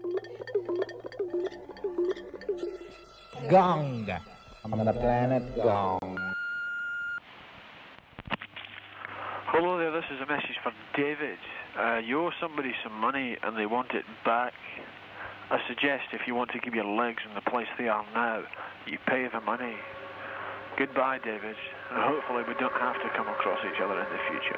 Gong. On the planet Gong. Hello there, this is a message for David. You owe somebody some money and they want it back. I suggest if you want to keep your legs in the place they are now, you pay the money. Goodbye, David, and hopefully we don't have to come across each other in the future.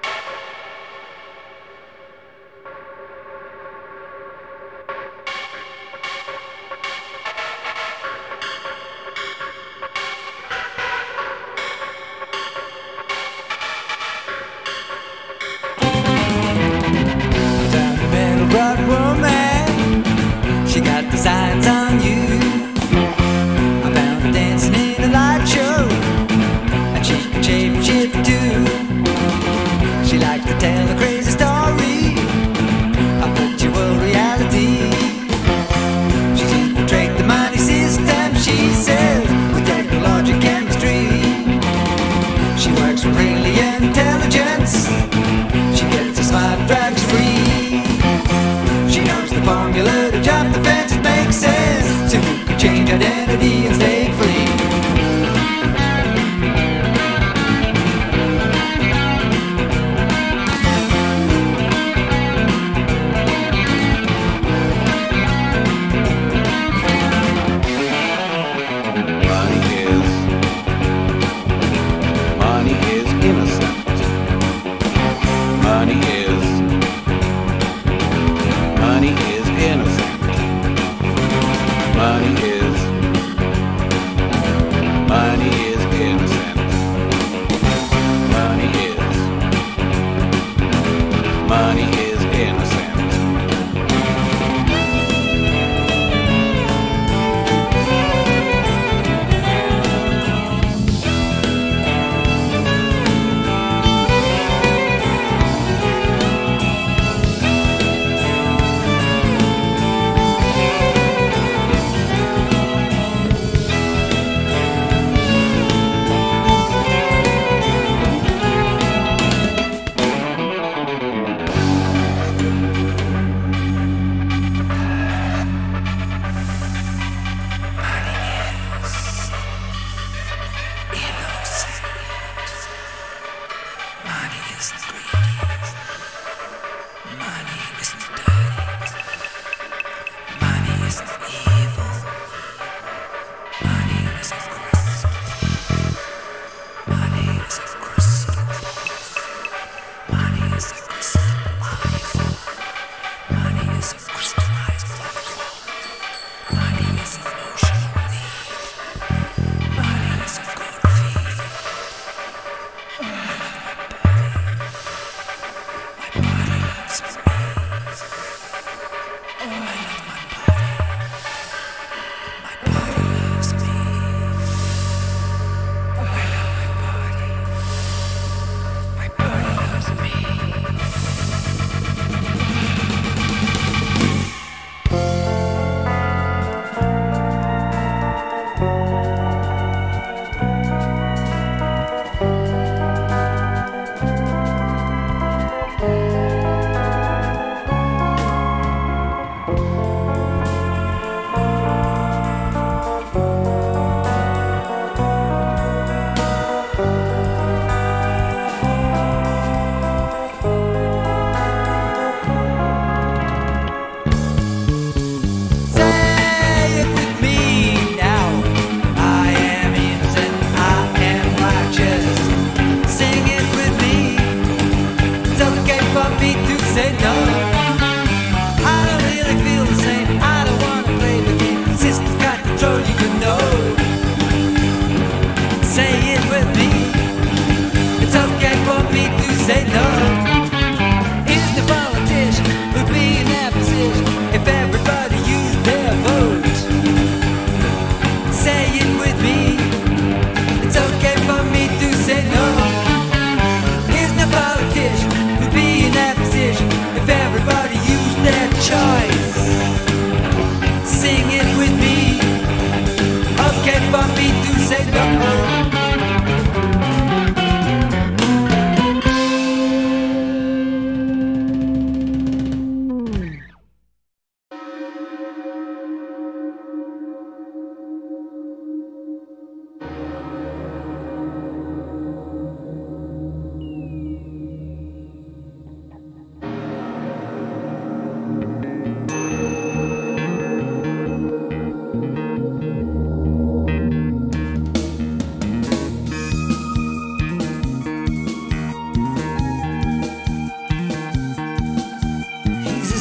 She got the signs on you. I found her dancing in a light show, and she can shape shift too.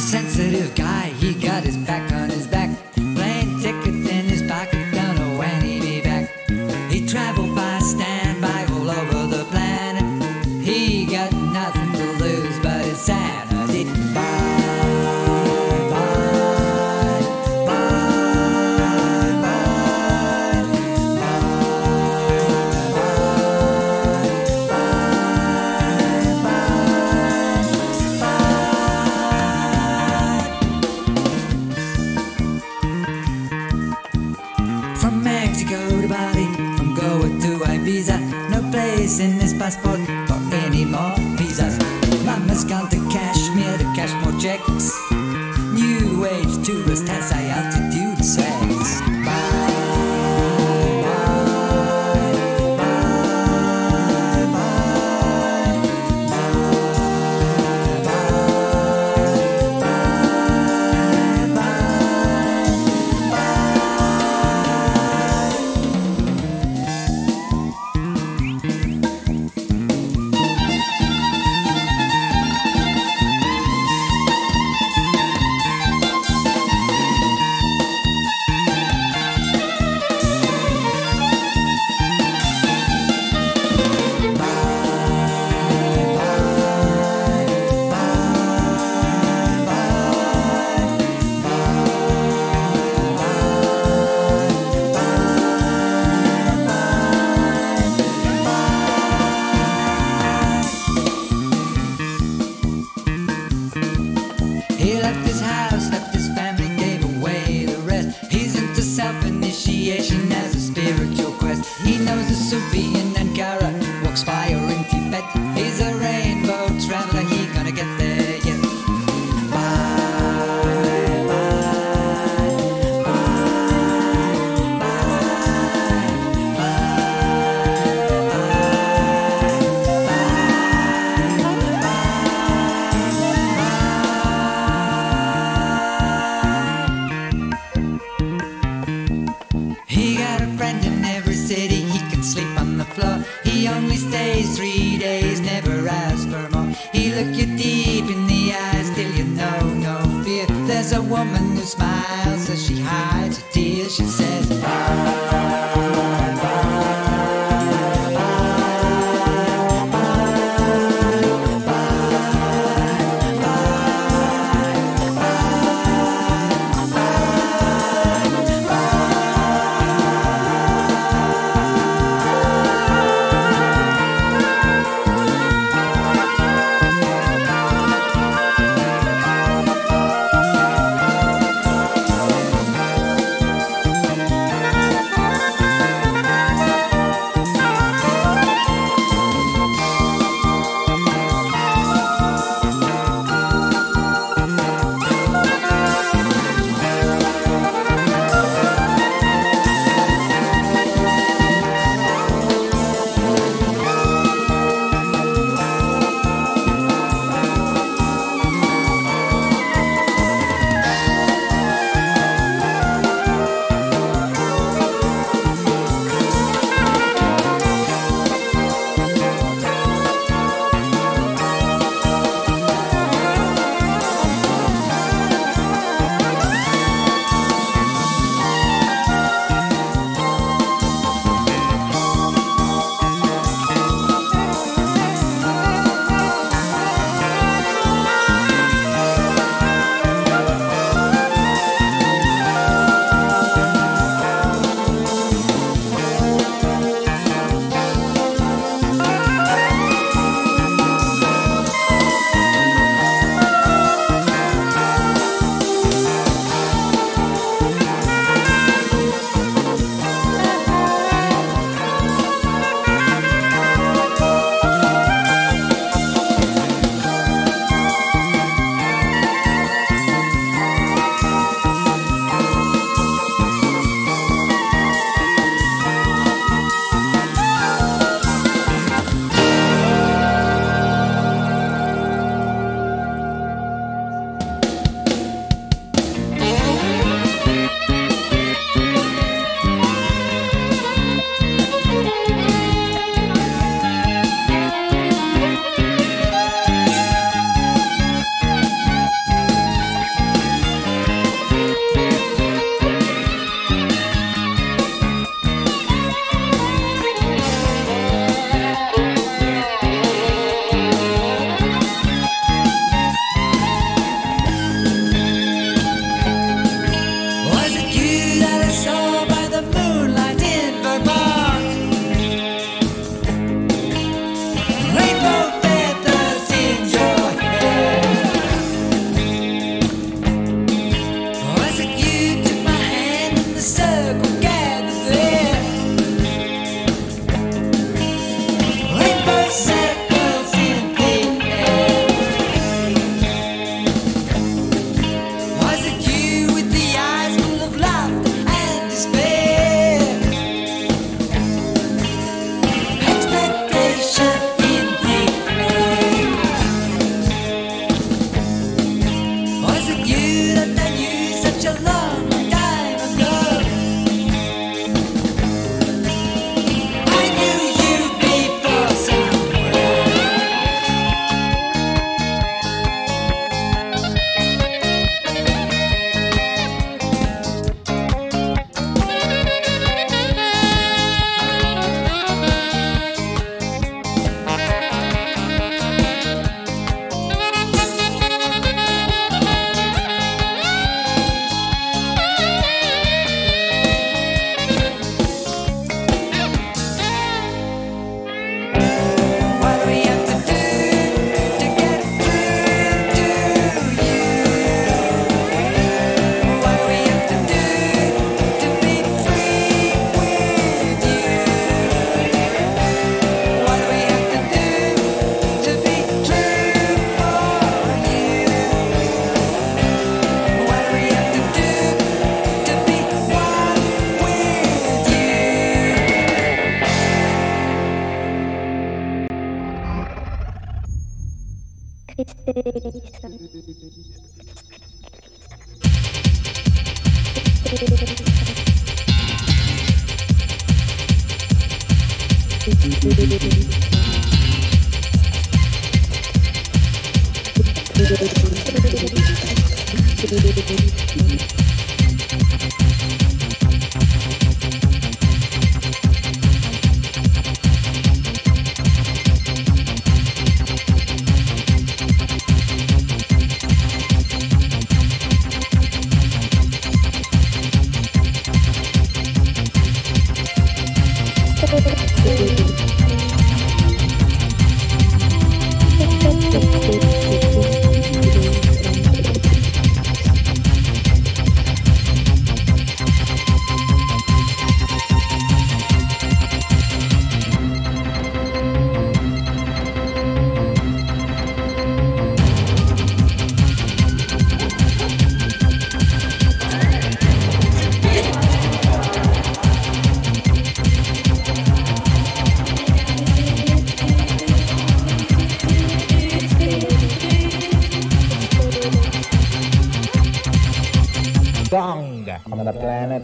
sensitive guy, he got his back on his back. Plane ticket in his pocket, don't know when he'll be back. He traveled by standby all over the planet. He got nothing to lose but his sanity. Bye. In this passport for any more visas. Mama's gone to Kashmir to cash more checks. New age tourist has high altitude sex. a long time ago. I knew you before somewhere. What do we have to do to get through to you? What do we have to do to be free with you? What do we have to do to be true for you? What do we have to do to be one with you? Gong on the planet.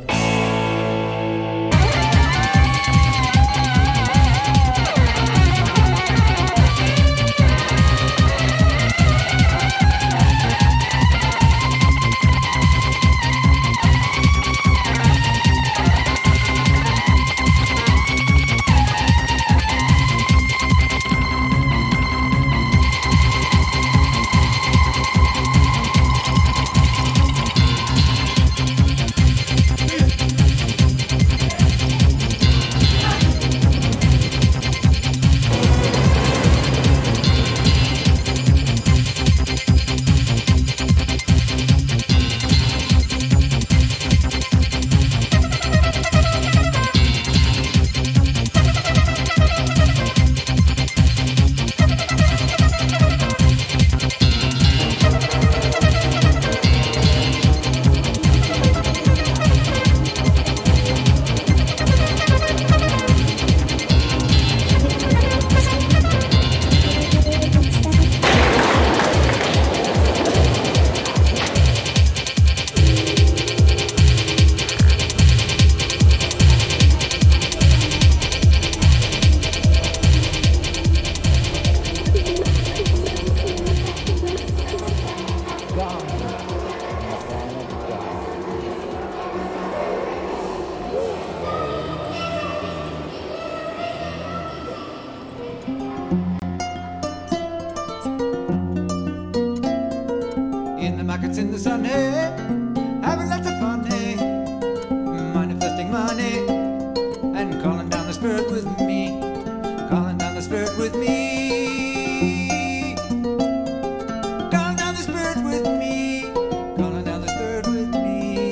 In the markets in the sun, hey, having lots of fun, hey, manifesting money and calling down the spirit with me, calling down the spirit with me, calling down the spirit with me, calling down the spirit with me.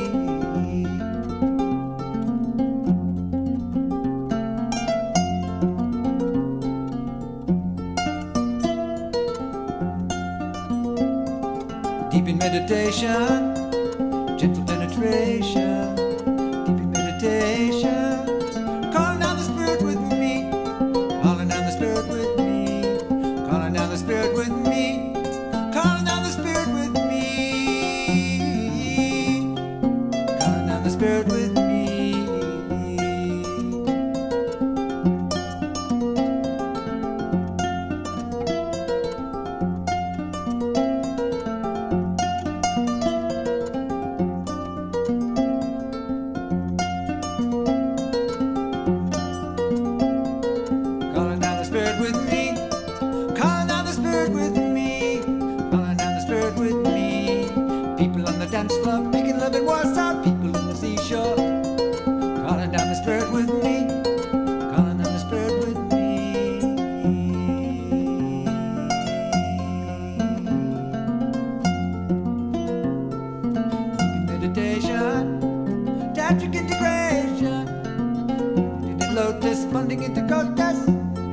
Deep in meditation, gentle penetration, deep in meditation, calling down the spirit with me, calling down the spirit with me, calling down the spirit with me, calling down the spirit with me. spirit with me. Calling down the spirit with me. Calling down the spirit with me. Calling down the spirit with me. People on the dance floor making love in Warsaw. People in the seashore. Calling down the spirit with me. Calling down the spirit with me. Deep meditation. Tantric integration. Meditated lotus. Bonding into goddess.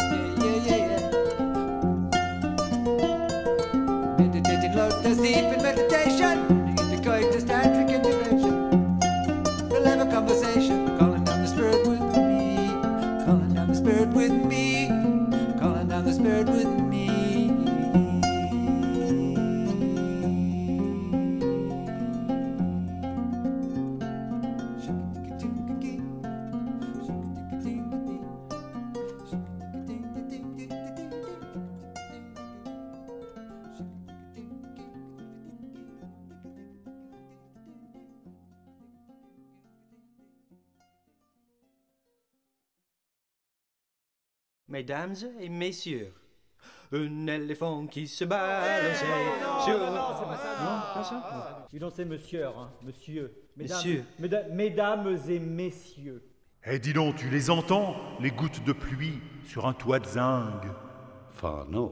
Meditated lotus, deep in meditation, into coitus, tantric integration. We'll have a conversation, calling down the spirit with me, calling down the spirit with me, calling down the spirit with me. Mesdames et messieurs, un éléphant qui se balançait sur... Non, c'est pas ça. Non, pas ça. Dis donc, c'est monsieur, hein, monsieur. Monsieur. Mesdames et messieurs. Eh, dis donc, tu les entends, les gouttes de pluie sur un toit de zinc? Enfin, non.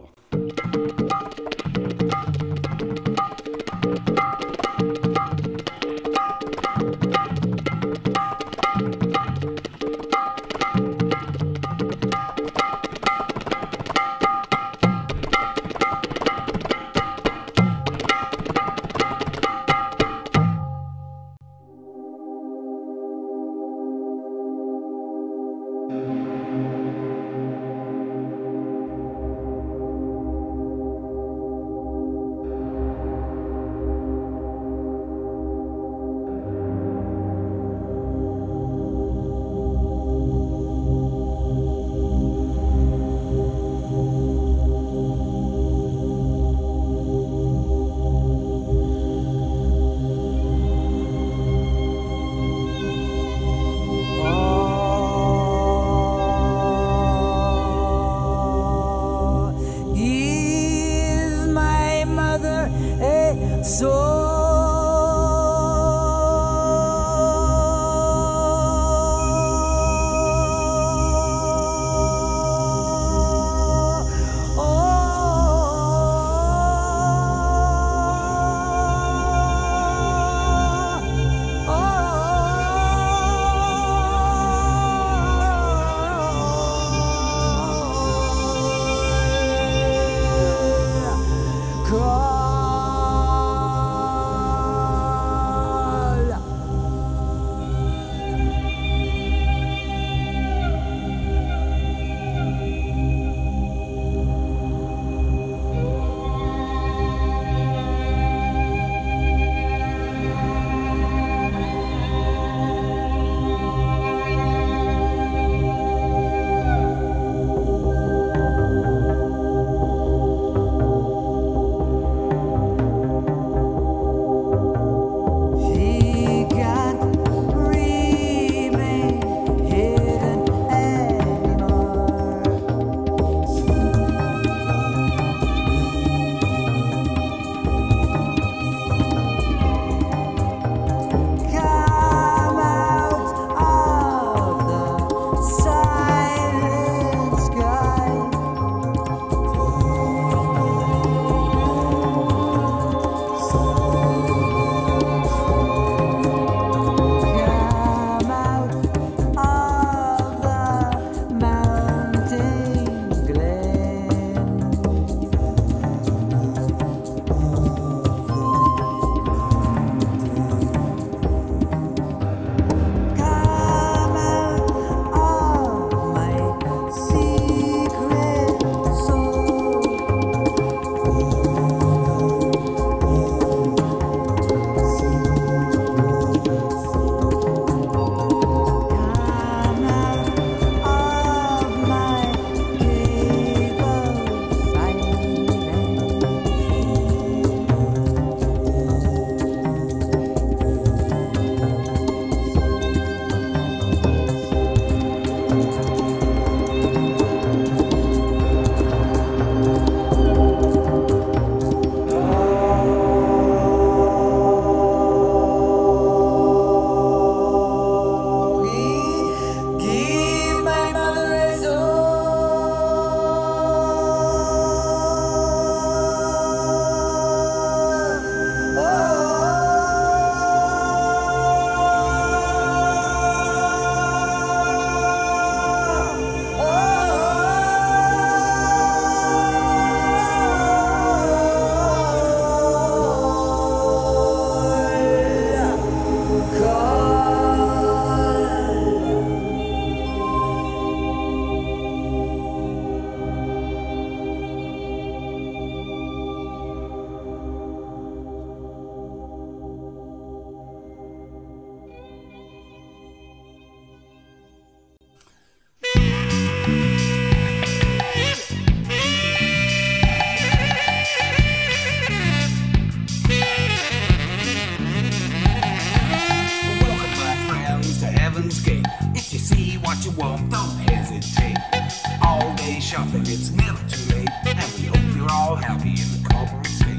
what you want, don't hesitate. All day shopping, it's never too late. And we hope you're all happy in the corporate state.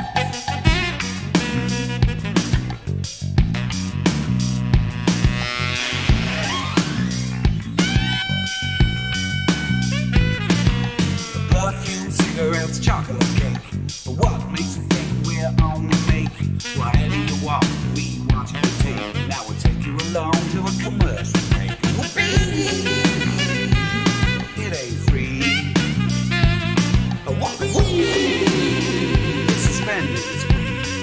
Perfume, cigarettes, chocolate cake. What makes you think we're on the make? Whatever you want, we want you to take. Now we'll take you along to a commercial break. It ain't free. It's suspended, it's free.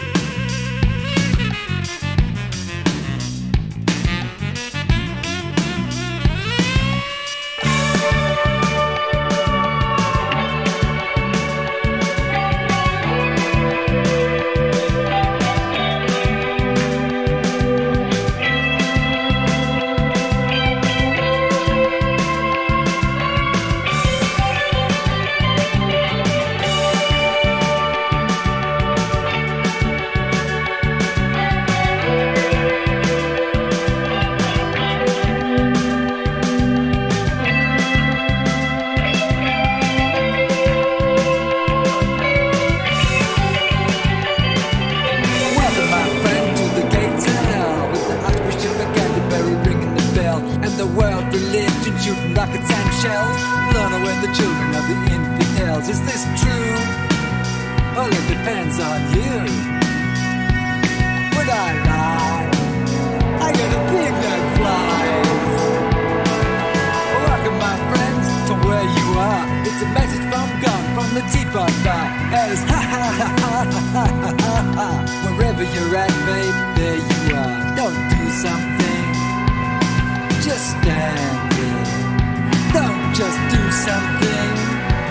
Is this true? Well, it depends on you. Would I lie? I got a pig that flies. Welcome, my friends, to where you are. It's a message from Gong, from the Teapot Bar. As ha ha ha ha ha ha ha. Wherever you're at, babe, there you are. Don't do something, just stand there. Don't just do something.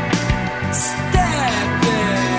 Stand there.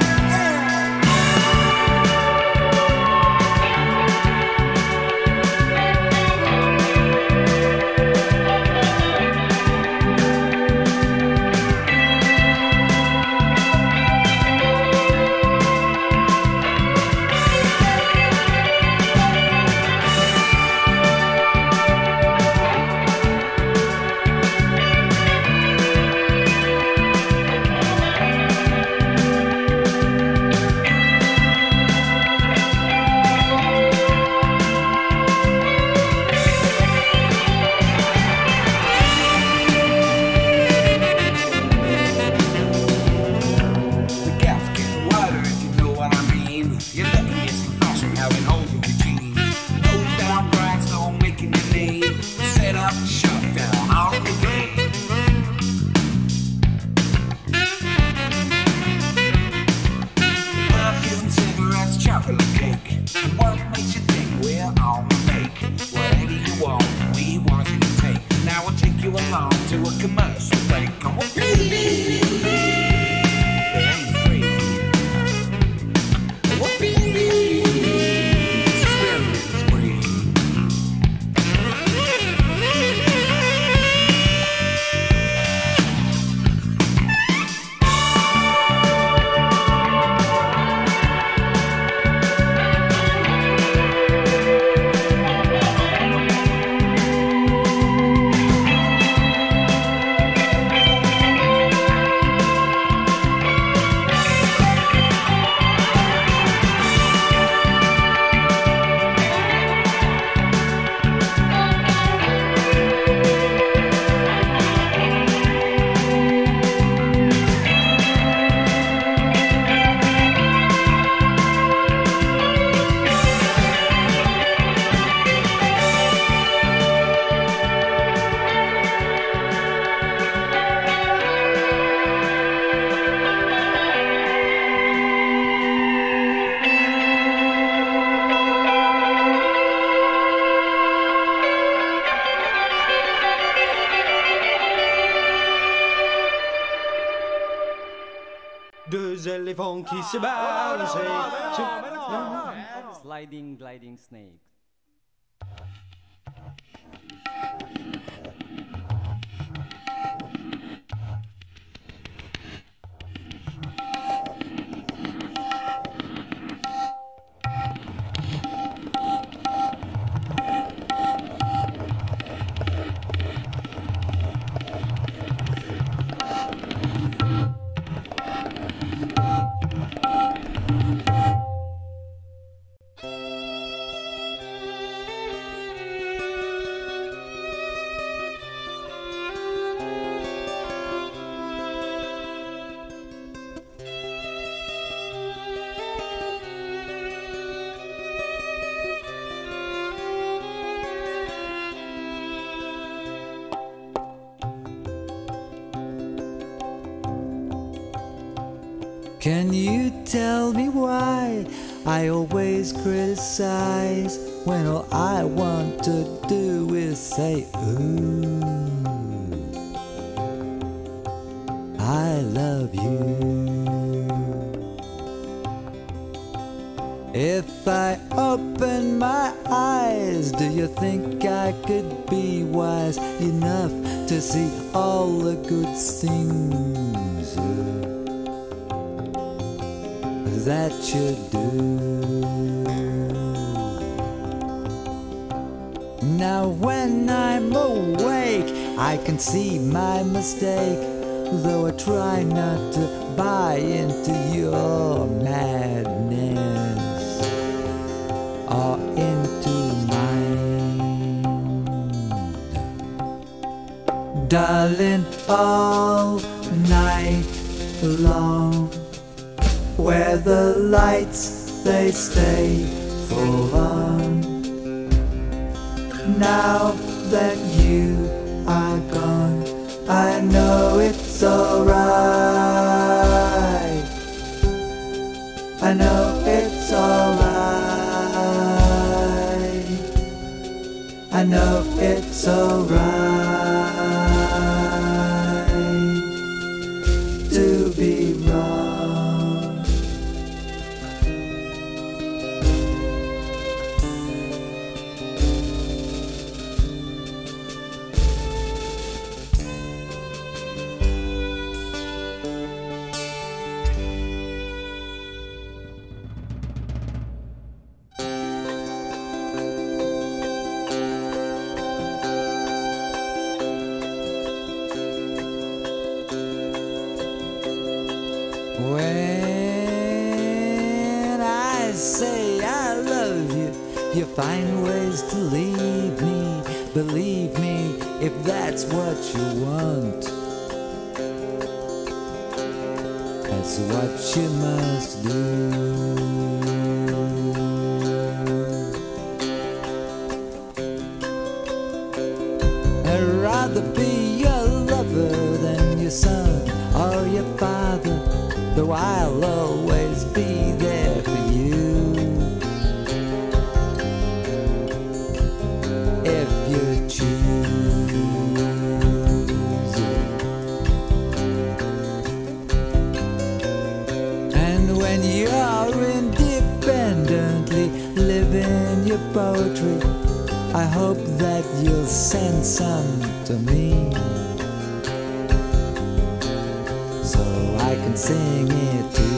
Deux éléphants qui se balancent. Sliding, gliding snake. Can you tell me why I always criticize when all I want to do is say, ooh, I love you. If I open my eyes, do you think I could be wise enough to see all the good things that you do? Now when I'm awake, I can see my mistake, though I try not to buy into your madness or into mine. Darling, all night long, where the lights they stay full on. Now that you are gone, I know it's alright. I know it's alright. I know it's alright to be wrong. When I say I love you, you find ways to leave me. Believe me, if that's what you want, that's what you must do. I'd rather be your lover than your son or your father, though I'll always be there for you. If you choose it. And when you're independently living your poetry, I hope that you'll send some to me, so I can sing it too.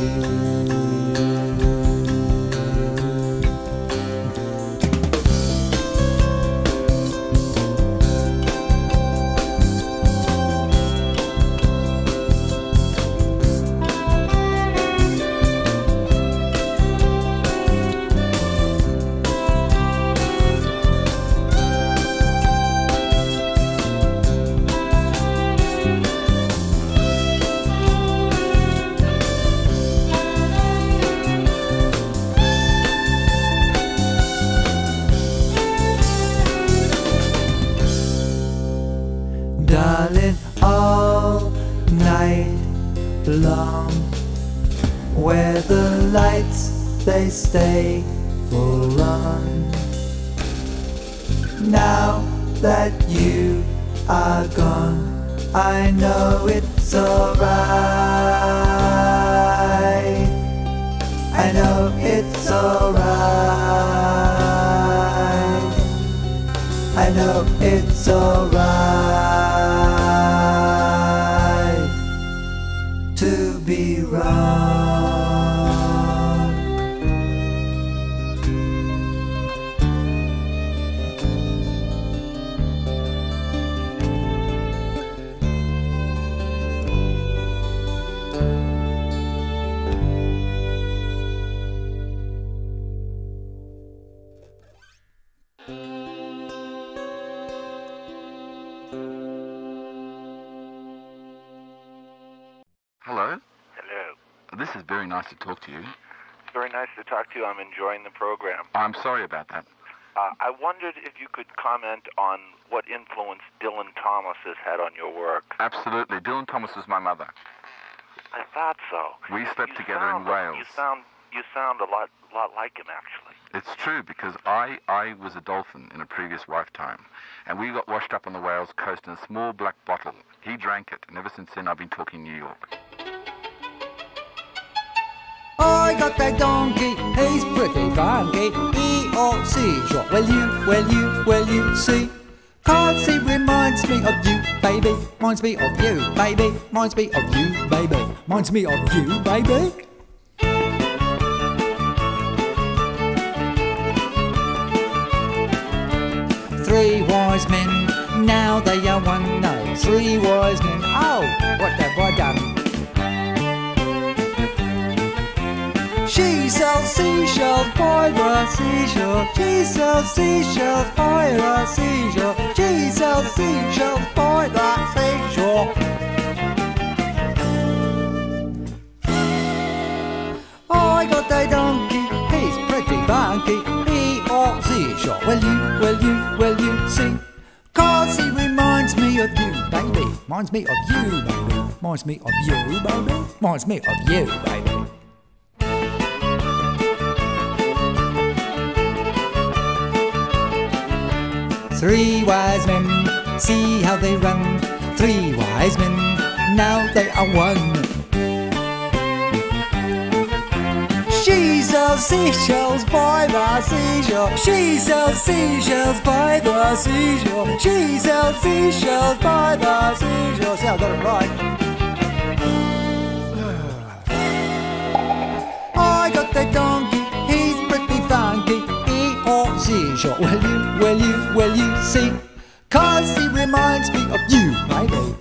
Darling, all night long, where the lights they stay full on. Now that you are gone, I know it's alright. I know it's alright. I know it's alright to be wrong. Hello. Hello. This is very nice to talk to you. It's very nice to talk to you. I'm enjoying the program. I'm sorry about that. I wondered if you could comment on what influence Dylan Thomas has had on your work. Absolutely. Dylan Thomas was my mother. I thought so. We slept together in Wales. You sound a lot like him, actually. It's true, because I was a dolphin in a previous lifetime, and we got washed up on the Wales coast in a small black bottle. He drank it, and ever since then I've been talking New York. I got that donkey, he's pretty funky. E-O-C, sure. Will you see? 'Cause he reminds me of you, baby. Reminds me of you, baby. Reminds me of you, baby. Reminds me of you, baby. Three wise men, now they are one. No, three wise men. Oh, what have I done? She sells seashells by the seashore. She sells seashells by the seashore. She sells seashells by the seashore. I got that donkey, he's pretty funky. E-O-C-shore. Will you see? 'Cause he reminds me of you, baby. Reminds me of you, baby. Reminds me of you, baby. Reminds me of you, baby. Three wise men, see how they run. Three wise men, now they are one. She sells seashells by the seashore. She sells seashells by the seashore. She sells seashells by the seashore. See, I got it right. I got the donkey, he's pretty funky. E-O-C-shore. Will you see? 'Cause he reminds me of you, baby.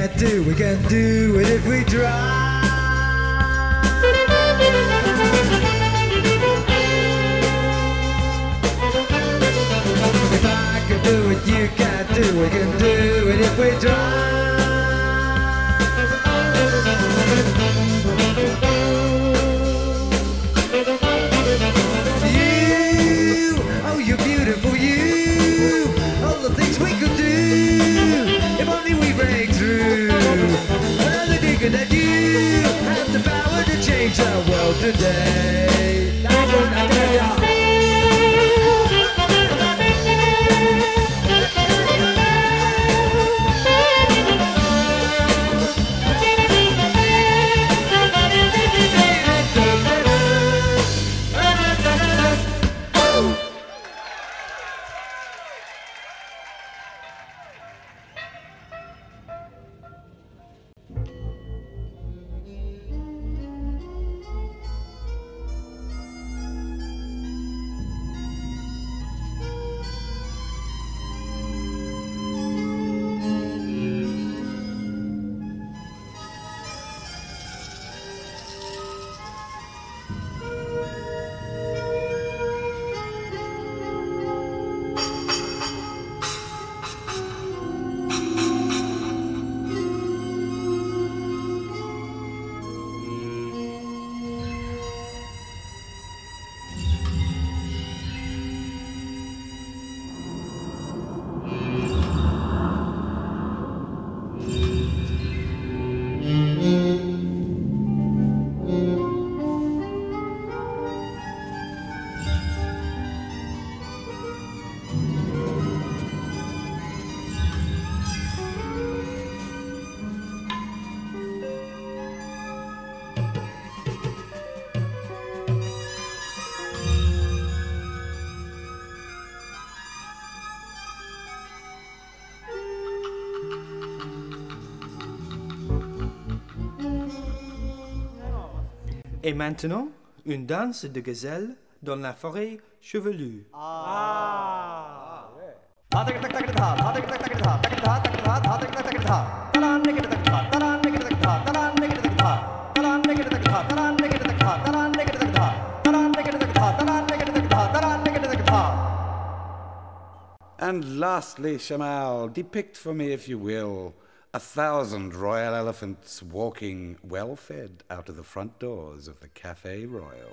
can't do, we can do it if we try. If I can do it, you can't do, we can do it if we try. You, oh you're beautiful, you, all the things we could do, if only we break through. Another thinking that you have the power to change the world today. Et maintenant, une danse de gazelle dans la forêt chevelue. And lastly, Shamal, depict for me, if you will, 1,000 royal elephants walking well-fed out of the front doors of the Café Royal.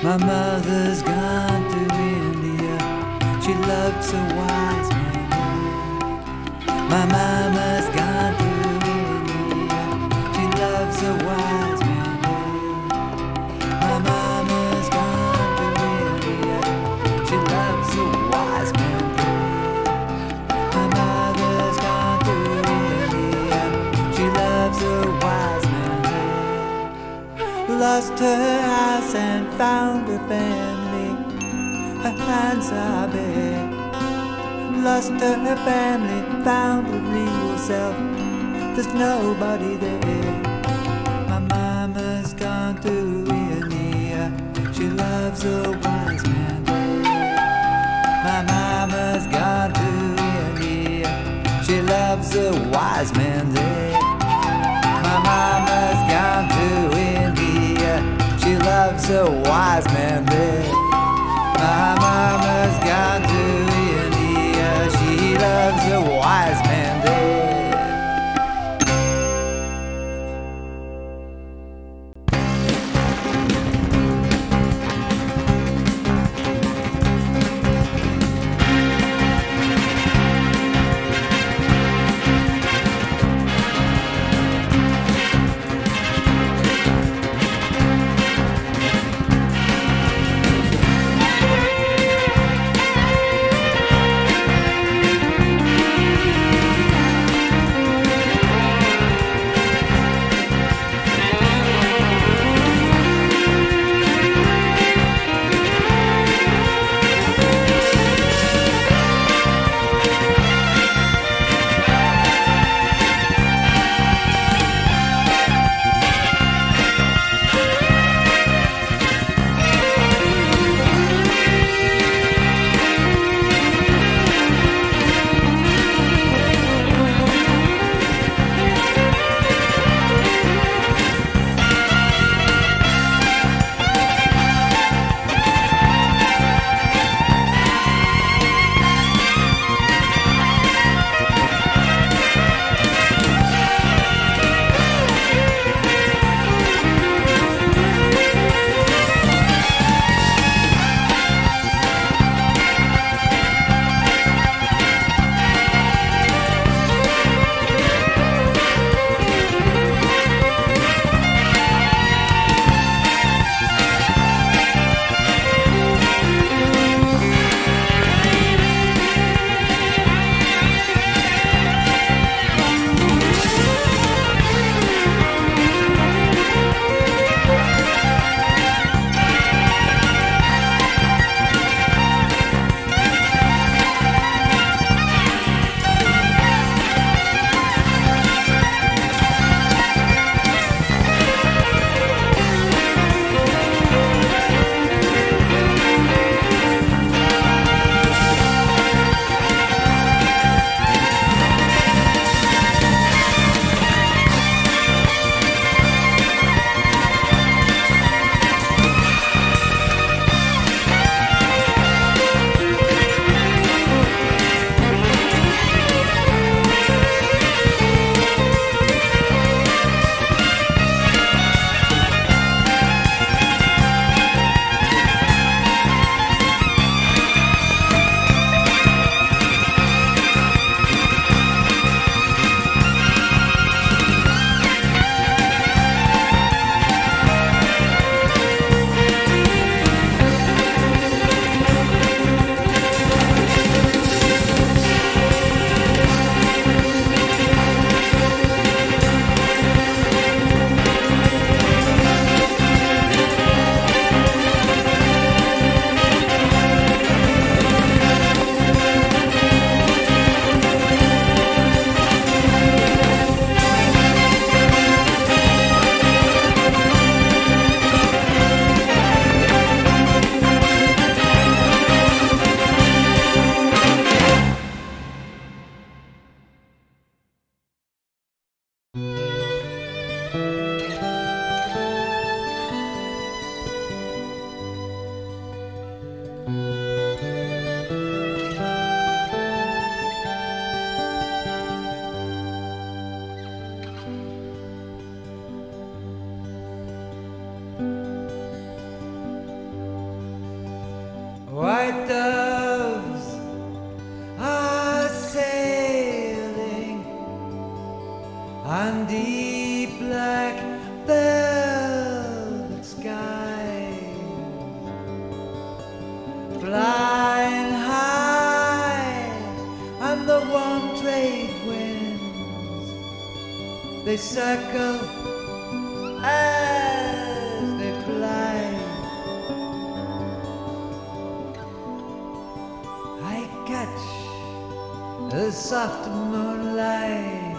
My mother's gone to India. She loves a wise man there. My mama's gone to India. She loves a wise man there. My mama's gone to India. She loves a wise man there. My mother's gone to India. She loves a wise man there. Lost her house and found her family. Her hands are bare. Lost her family, found her real self. There's nobody there. My mama's gone to India. She loves a wise man there. My mama's gone to India. She loves a wise man there. My mama's gone to India. She loves a wise man there. My mama's gone to India. She loves a wise man there. on deep black velvet skies, flying high on the warm trade winds. They circle as they fly. I catch the soft moonlight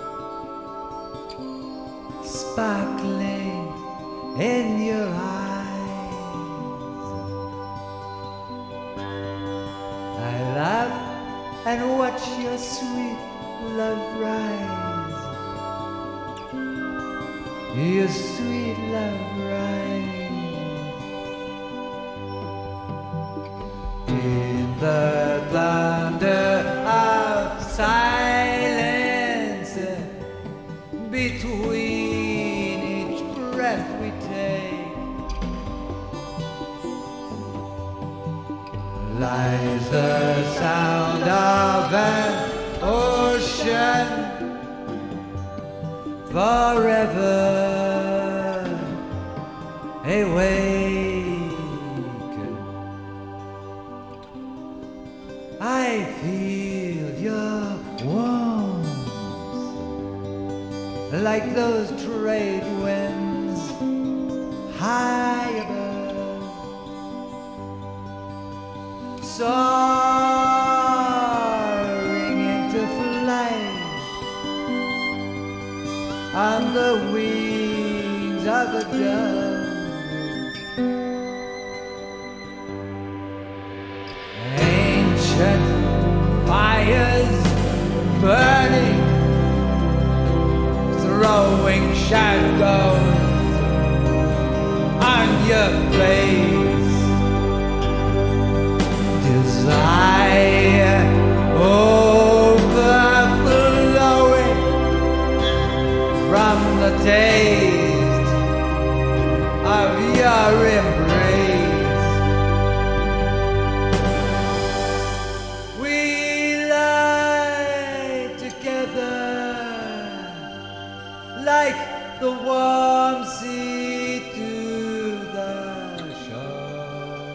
sparkling in your eyes. I laugh and watch your sweet love rise, your sweet love rise. In the thunder of silence, between each breath we take, lies the sound of an ocean forever awake. I feel your warmth like those trade winds high above, soaring into flight on the wings of a dove. Ancient fires burning, throwing shadows on your face. Desire overflowing from the taste of your embrace. We lie together like the warm sea to the shore.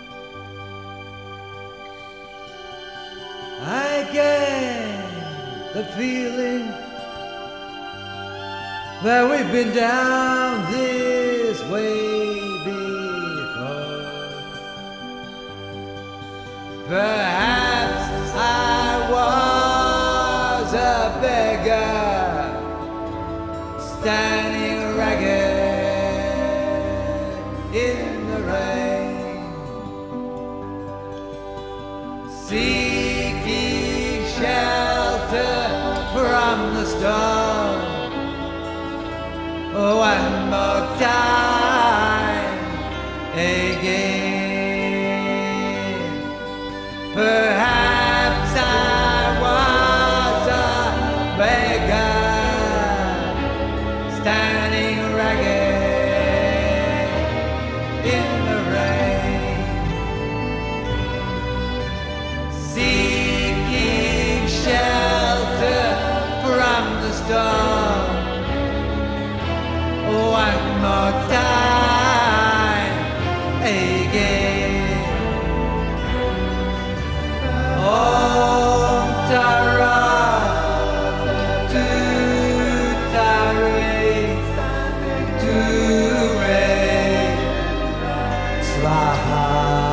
I get the feeling that we've been down this way before. Perhaps I was a beggar, standing ragged in the rain, seeking shelter from the storm. One more time again. Perhaps I was a beggar, standing ragged in the rain, seeking shelter from the storm. One more time again. Om Tara, Tu Tare, Tu Re, Swaha.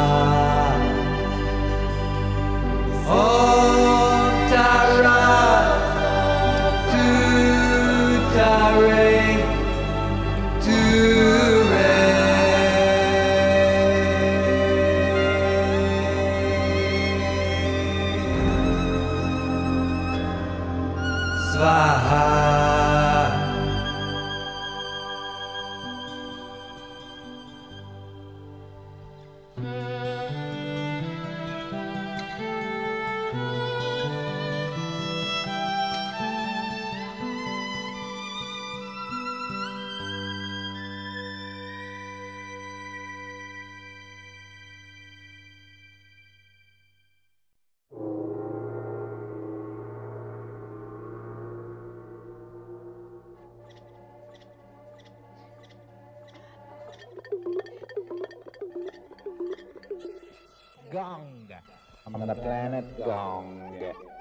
Om Tara, Tu Tare, to Gong. On the planet Gong.